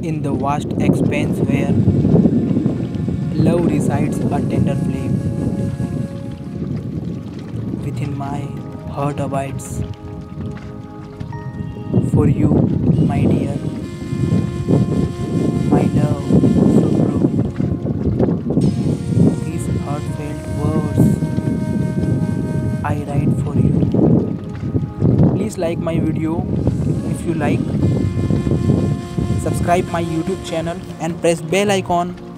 In the vast expanse where love resides a tender flame, within my heart abides. For you, my dear, my love so true. These heartfelt words I write for you. Please like my video if you like. Subscribe my YouTube channel and press bell icon